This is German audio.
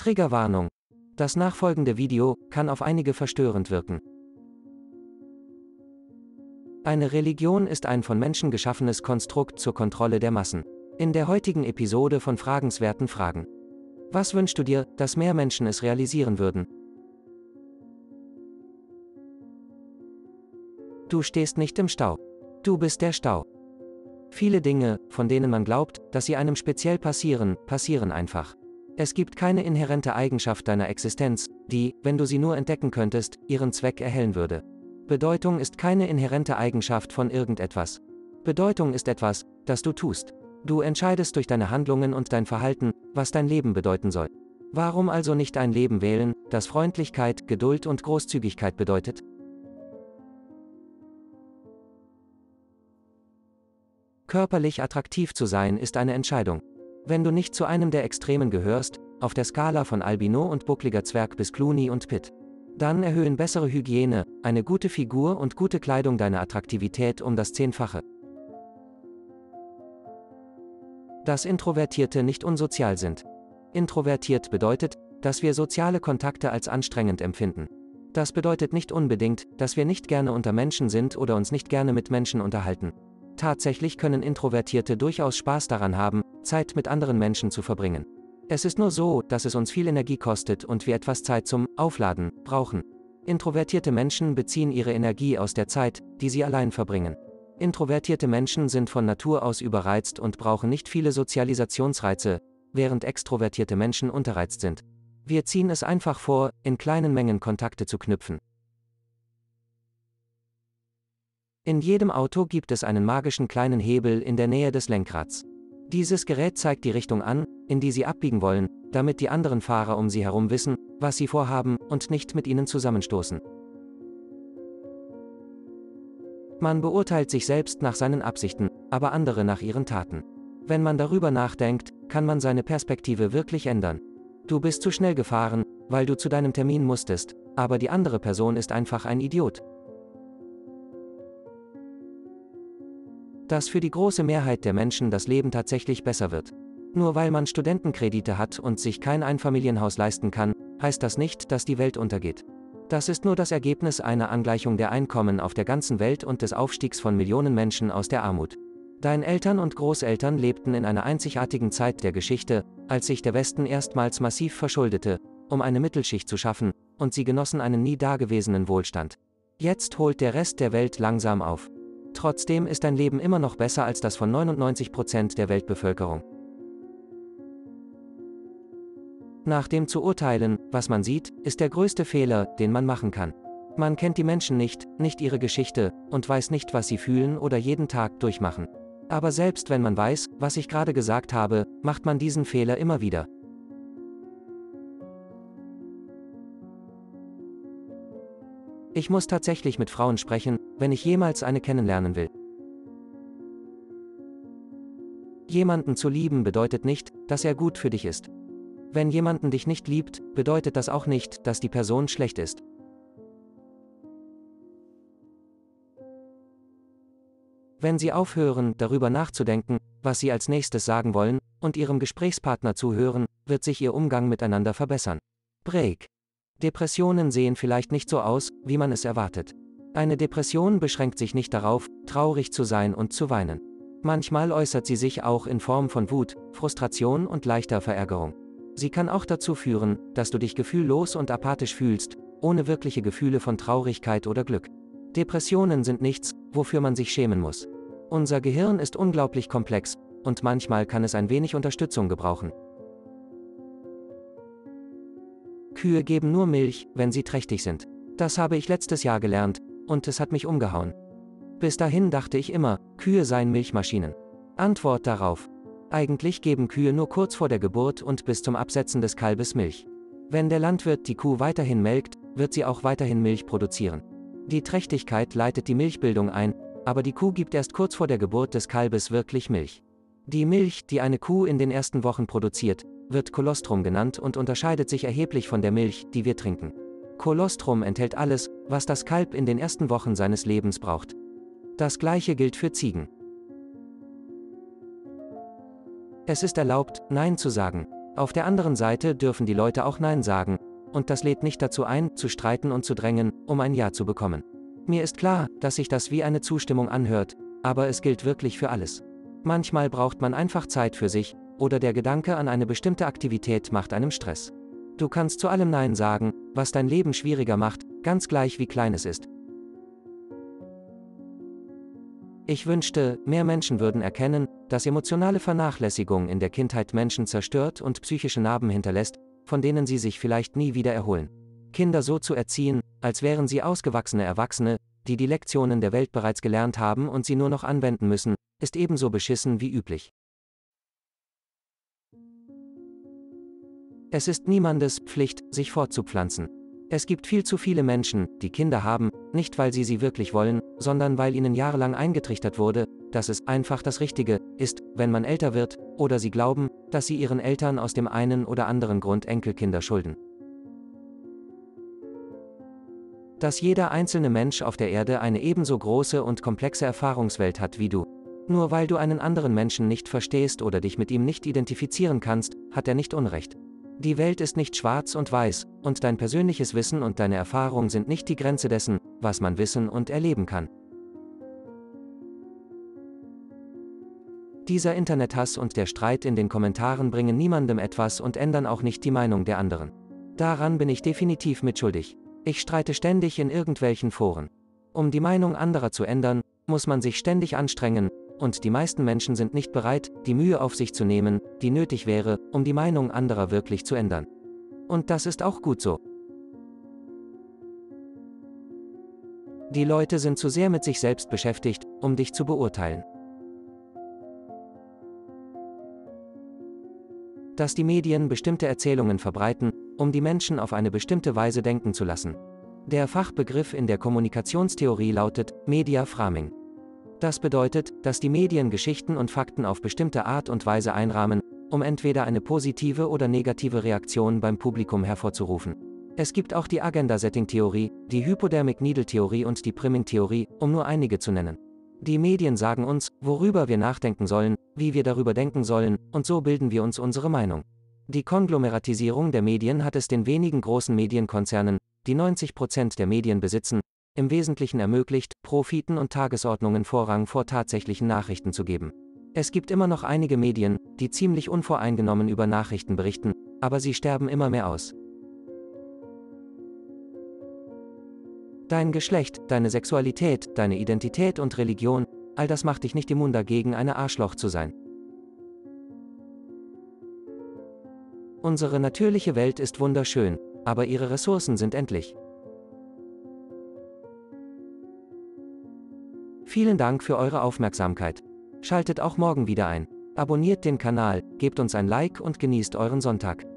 Triggerwarnung. Das nachfolgende Video kann auf einige verstörend wirken. Eine Religion ist ein von Menschen geschaffenes Konstrukt zur Kontrolle der Massen. In der heutigen Episode von Fragenswerten Fragen. Was wünschst du dir, dass mehr Menschen es realisieren würden? Du stehst nicht im Stau. Du bist der Stau. Viele Dinge, von denen man glaubt, dass sie einem speziell passieren, passieren einfach. Es gibt keine inhärente Eigenschaft deiner Existenz, die, wenn du sie nur entdecken könntest, ihren Zweck erhellen würde. Bedeutung ist keine inhärente Eigenschaft von irgendetwas. Bedeutung ist etwas, das du tust. Du entscheidest durch deine Handlungen und dein Verhalten, was dein Leben bedeuten soll. Warum also nicht ein Leben wählen, das Freundlichkeit, Geduld und Großzügigkeit bedeutet? Körperlich attraktiv zu sein ist eine Entscheidung. Wenn du nicht zu einem der Extremen gehörst, auf der Skala von Albino und buckliger Zwerg bis Clooney und Pitt, dann erhöhen bessere Hygiene, eine gute Figur und gute Kleidung deine Attraktivität um das 10-fache. Dass Introvertierte nicht unsozial sind. Introvertiert bedeutet, dass wir soziale Kontakte als anstrengend empfinden. Das bedeutet nicht unbedingt, dass wir nicht gerne unter Menschen sind oder uns nicht gerne mit Menschen unterhalten. Tatsächlich können Introvertierte durchaus Spaß daran haben, Zeit mit anderen Menschen zu verbringen. Es ist nur so, dass es uns viel Energie kostet und wir etwas Zeit zum Aufladen brauchen. Introvertierte Menschen beziehen ihre Energie aus der Zeit, die sie allein verbringen. Introvertierte Menschen sind von Natur aus überreizt und brauchen nicht viele Sozialisationsreize, während extrovertierte Menschen unterreizt sind. Wir ziehen es einfach vor, in kleinen Mengen Kontakte zu knüpfen. In jedem Auto gibt es einen magischen kleinen Hebel in der Nähe des Lenkrads. Dieses Gerät zeigt die Richtung an, in die sie abbiegen wollen, damit die anderen Fahrer um sie herum wissen, was sie vorhaben und nicht mit ihnen zusammenstoßen. Man beurteilt sich selbst nach seinen Absichten, aber andere nach ihren Taten. Wenn man darüber nachdenkt, kann man seine Perspektive wirklich ändern. Du bist zu schnell gefahren, weil du zu deinem Termin musstest, aber die andere Person ist einfach ein Idiot. Dass für die große Mehrheit der Menschen das Leben tatsächlich besser wird. Nur weil man Studentenkredite hat und sich kein Einfamilienhaus leisten kann, heißt das nicht, dass die Welt untergeht. Das ist nur das Ergebnis einer Angleichung der Einkommen auf der ganzen Welt und des Aufstiegs von Millionen Menschen aus der Armut. Deine Eltern und Großeltern lebten in einer einzigartigen Zeit der Geschichte, als sich der Westen erstmals massiv verschuldete, um eine Mittelschicht zu schaffen, und sie genossen einen nie dagewesenen Wohlstand. Jetzt holt der Rest der Welt langsam auf. Trotzdem ist dein Leben immer noch besser als das von 99% der Weltbevölkerung. Nach dem zu urteilen, was man sieht, ist der größte Fehler, den man machen kann. Man kennt die Menschen nicht, nicht ihre Geschichte, und weiß nicht, was sie fühlen oder jeden Tag durchmachen. Aber selbst wenn man weiß, was ich gerade gesagt habe, macht man diesen Fehler immer wieder. Ich muss tatsächlich mit Frauen sprechen, wenn ich jemals eine kennenlernen will. Jemanden zu lieben bedeutet nicht, dass er gut für dich ist. Wenn jemanden dich nicht liebt, bedeutet das auch nicht, dass die Person schlecht ist. Wenn Sie aufhören, darüber nachzudenken, was Sie als nächstes sagen wollen, und Ihrem Gesprächspartner zuhören, wird sich Ihr Umgang miteinander verbessern. Break. Depressionen sehen vielleicht nicht so aus, wie man es erwartet. Eine Depression beschränkt sich nicht darauf, traurig zu sein und zu weinen. Manchmal äußert sie sich auch in Form von Wut, Frustration und leichter Verärgerung. Sie kann auch dazu führen, dass du dich gefühllos und apathisch fühlst, ohne wirkliche Gefühle von Traurigkeit oder Glück. Depressionen sind nichts, wofür man sich schämen muss. Unser Gehirn ist unglaublich komplex, und manchmal kann es ein wenig Unterstützung gebrauchen. Kühe geben nur Milch, wenn sie trächtig sind. Das habe ich letztes Jahr gelernt, und es hat mich umgehauen. Bis dahin dachte ich immer, Kühe seien Milchmaschinen. Antwort darauf: Eigentlich geben Kühe nur kurz vor der Geburt und bis zum Absetzen des Kalbes Milch. Wenn der Landwirt die Kuh weiterhin melkt, wird sie auch weiterhin Milch produzieren. Die Trächtigkeit leitet die Milchbildung ein, aber die Kuh gibt erst kurz vor der Geburt des Kalbes wirklich Milch. Die Milch, die eine Kuh in den ersten Wochen produziert, wird Kolostrum genannt und unterscheidet sich erheblich von der Milch, die wir trinken. Kolostrum enthält alles, was das Kalb in den ersten Wochen seines Lebens braucht. Das gleiche gilt für Ziegen. Es ist erlaubt, Nein zu sagen. Auf der anderen Seite dürfen die Leute auch Nein sagen, und das lädt nicht dazu ein, zu streiten und zu drängen, um ein Ja zu bekommen. Mir ist klar, dass sich das wie eine Zustimmung anhört, aber es gilt wirklich für alles. Manchmal braucht man einfach Zeit für sich, oder der Gedanke an eine bestimmte Aktivität macht einem Stress. Du kannst zu allem Nein sagen, was dein Leben schwieriger macht, ganz gleich wie klein es ist. Ich wünschte, mehr Menschen würden erkennen, dass emotionale Vernachlässigung in der Kindheit Menschen zerstört und psychische Narben hinterlässt, von denen sie sich vielleicht nie wieder erholen. Kinder so zu erziehen, als wären sie ausgewachsene Erwachsene, die die Lektionen der Welt bereits gelernt haben und sie nur noch anwenden müssen, ist ebenso beschissen wie üblich. Es ist niemandes Pflicht, sich fortzupflanzen. Es gibt viel zu viele Menschen, die Kinder haben, nicht weil sie wirklich wollen, sondern weil ihnen jahrelang eingetrichtert wurde, dass es einfach das Richtige ist, wenn man älter wird, oder sie glauben, dass sie ihren Eltern aus dem einen oder anderen Grund Enkelkinder schulden. Dass jeder einzelne Mensch auf der Erde eine ebenso große und komplexe Erfahrungswelt hat wie du. Nur weil du einen anderen Menschen nicht verstehst oder dich mit ihm nicht identifizieren kannst, hat er nicht Unrecht. Die Welt ist nicht schwarz und weiß, und dein persönliches Wissen und deine Erfahrung sind nicht die Grenze dessen, was man wissen und erleben kann. Dieser Internethass und der Streit in den Kommentaren bringen niemandem etwas und ändern auch nicht die Meinung der anderen. Daran bin ich definitiv mitschuldig. Ich streite ständig in irgendwelchen Foren. Um die Meinung anderer zu ändern, muss man sich ständig anstrengen, und die meisten Menschen sind nicht bereit, die Mühe auf sich zu nehmen, die nötig wäre, um die Meinung anderer wirklich zu ändern. Und das ist auch gut so. Die Leute sind zu sehr mit sich selbst beschäftigt, um dich zu beurteilen. Dass die Medien bestimmte Erzählungen verbreiten, um die Menschen auf eine bestimmte Weise denken zu lassen. Der Fachbegriff in der Kommunikationstheorie lautet Media Framing. Das bedeutet, dass die Medien Geschichten und Fakten auf bestimmte Art und Weise einrahmen, um entweder eine positive oder negative Reaktion beim Publikum hervorzurufen. Es gibt auch die Agenda-Setting-Theorie, die Hypodermic-Needle-Theorie und die Priming-Theorie, um nur einige zu nennen. Die Medien sagen uns, worüber wir nachdenken sollen, wie wir darüber denken sollen, und so bilden wir uns unsere Meinung. Die Konglomeratisierung der Medien hat es den wenigen großen Medienkonzernen, die 90% der Medien besitzen, im Wesentlichen ermöglicht, Profiten und Tagesordnungen Vorrang vor tatsächlichen Nachrichten zu geben. Es gibt immer noch einige Medien, die ziemlich unvoreingenommen über Nachrichten berichten, aber sie sterben immer mehr aus. Dein Geschlecht, deine Sexualität, deine Identität und Religion, all das macht dich nicht immun dagegen, ein Arschloch zu sein. Unsere natürliche Welt ist wunderschön, aber ihre Ressourcen sind endlich. Vielen Dank für eure Aufmerksamkeit. Schaltet auch morgen wieder ein. Abonniert den Kanal, gebt uns ein Like und genießt euren Sonntag.